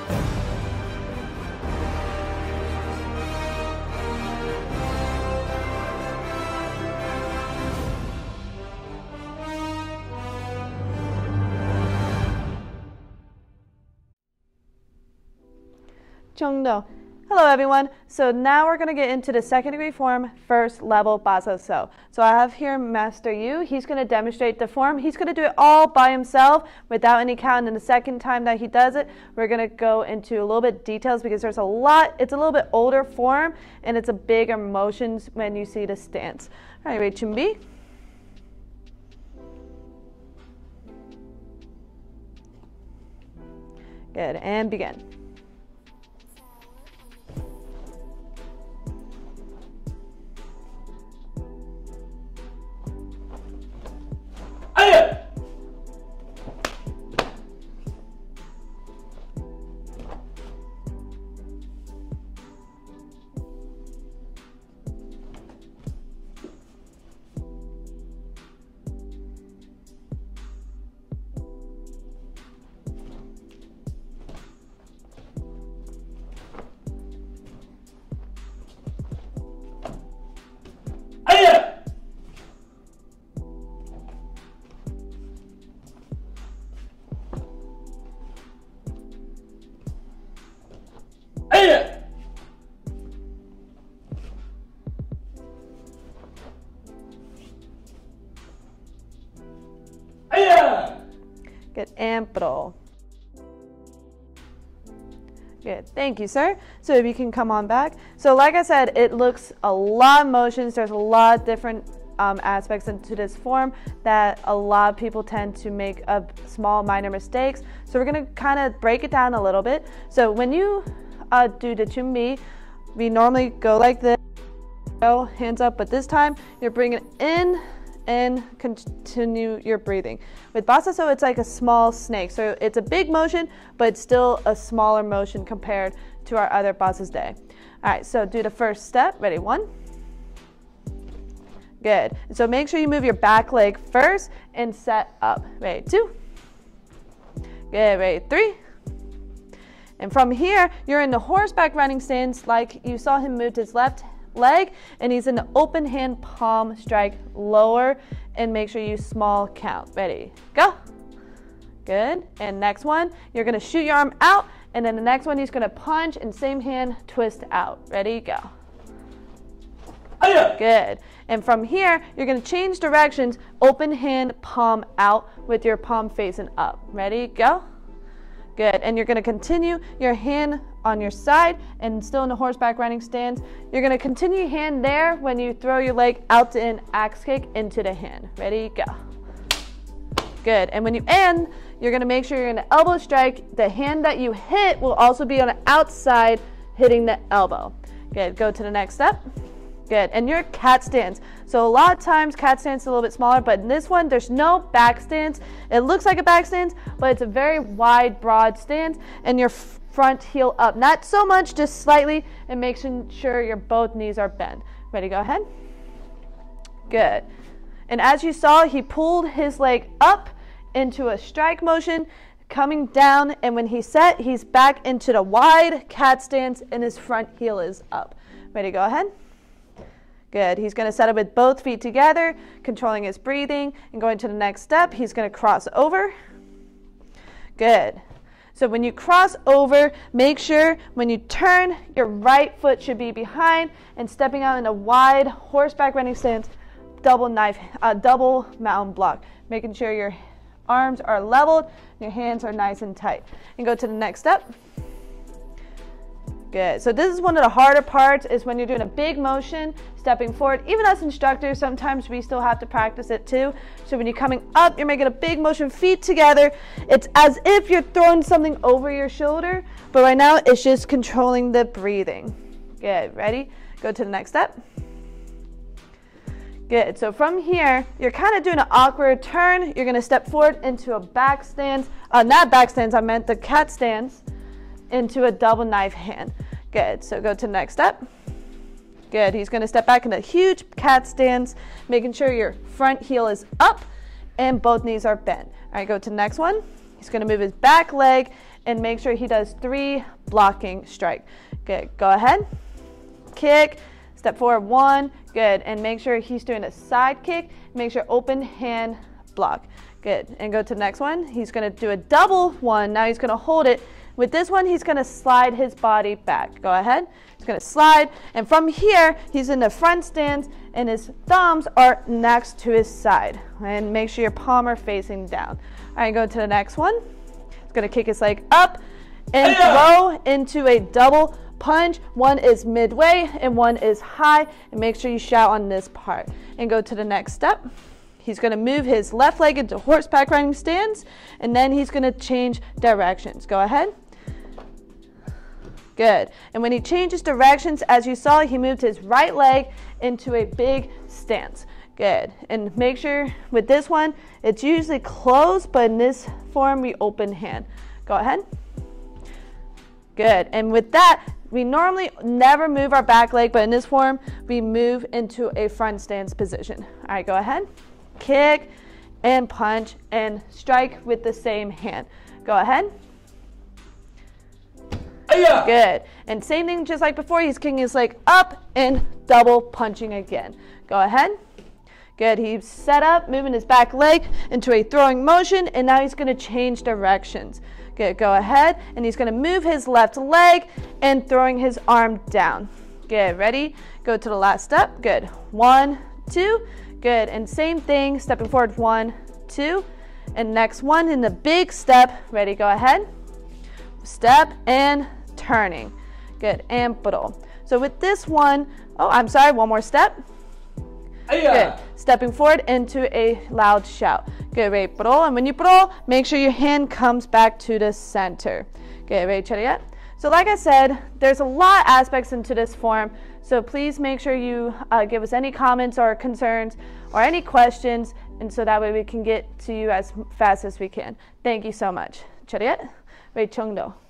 정도. Hello everyone. So now we're going to get into the second degree form, first level Basaso. So I have here Master Yu. He's going to demonstrate the form. He's going to do it all by himself without any count. And the second time that he does it, we're going to go into a little bit details because there's a lot. It's a little bit older form and it's a bigger motions when you see the stance. All right, ready, 준비? Good, and begin. Good, and pro. Good, thank you, sir. So if you can come on back. So like I said, it looks a lot of motions. There's a lot of different aspects into this form that a lot of people tend to make small minor mistakes. So we're going to kind of break it down a little bit. So when you do the 준비, we normally go like this, go hands up, but this time you're bringing it in and continue your breathing. With Basaso, it's like a small snake. So it's a big motion, but it's still a smaller motion compared to our other Basas day. All right, so do the first step. Ready, 1. Good. So make sure you move your back leg first and set up. Ready, 2. Good, ready, 3. And from here, you're in the horseback running stance like you saw him move his left leg, and he's in the open hand palm strike lower, and make sure you small count. Ready, go. Good. And next one, you're going to shoot your arm out, and then the next one he's going to punch and same hand twist out. Ready, go. Good. And from here, you're going to change directions, open hand palm out with your palm facing up. Ready, go. Good. And you're going to continue your hand on your side and still in the horseback riding stance. You're going to continue your hand there when you throw your leg out to in axe kick into the hand. Ready, go. Good. And when you end, you're going to make sure you're going to elbow strike. The hand that you hit will also be on the outside hitting the elbow. Good. Go to the next step. Good. And your cat stance. So a lot of times cat stance is a little bit smaller, but in this one, there's no back stance. It looks like a back stance, but it's a very wide, broad stance, and your front heel up. Not so much, just slightly, and making sure your both knees are bent. Ready, go ahead. Good. And as you saw, he pulled his leg up into a strike motion, coming down, and when he set, he's back into the wide cat stance, and his front heel is up. Ready, go ahead. Good. He's going to set up with both feet together, controlling his breathing, and going to the next step, he's going to cross over. Good. So when you cross over, make sure when you turn, your right foot should be behind and stepping out in a wide horseback running stance, double mountain block, making sure your arms are leveled, your hands are nice and tight. And go to the next step. Good. So this is one of the harder parts, is when you're doing a big motion, stepping forward. Even as instructors, sometimes we still have to practice it too. So when you're coming up, you're making a big motion, feet together. It's as if you're throwing something over your shoulder, but right now it's just controlling the breathing. Good. Ready? Go to the next step. Good. So from here, you're kind of doing an awkward turn. You're going to step forward into a back stance. Not back stance, I meant the cat stance, into a double knife hand. Good. So go to the next step. Good. He's going to step back in a huge cat stance, making sure your front heel is up and both knees are bent. All right, go to the next one. He's going to move his back leg and make sure he does 3 blocking strike. Good, go ahead. Kick, step forward 1, good, and make sure he's doing a side kick. Make sure open hand block. Good, and go to the next one. He's gonna do a double one. Now he's gonna hold it. With this one, he's gonna slide his body back. Go ahead. He's gonna slide, and from here, he's in the front stance, and his thumbs are next to his side. And make sure your palm are facing down. All right, go to the next one. He's gonna kick his leg up and throw into a double punch. One is midway and one is high, and make sure you shout on this part. And go to the next step. He's going to move his left leg into horseback riding stance, and then he's going to change directions. Go ahead. Good. And when he changes directions, as you saw, he moved his right leg into a big stance. Good. And make sure with this one, it's usually closed, but in this form, we open hand. Go ahead. Good. And with that, we normally never move our back leg, but in this form, we move into a front stance position. All right, go ahead. Kick and punch and strike with the same hand. Go ahead. Good. And same thing just like before, he's kicking his leg up and double punching again. Go ahead. Good. He's set up, moving his back leg into a throwing motion, and now he's going to change directions. Good. Go ahead. And he's going to move his left leg and throwing his arm down. Good. Ready? Go to the last step. Good. 1, 2. Good, and same thing, stepping forward 1, 2, and next one in the big step. Ready, go ahead. Step and turning. Good, and puddle. So with this one, one more step. Good, stepping forward into a loud shout. Good, ready, puddle, and when you puddle, make sure your hand comes back to the center. Good, ready, chariot. So like I said, there's a lot of aspects into this form, so please make sure you give us any comments or concerns or any questions, and so that way we can get to you as fast as we can. Thank you so much. Chariot, Wei Chungdo.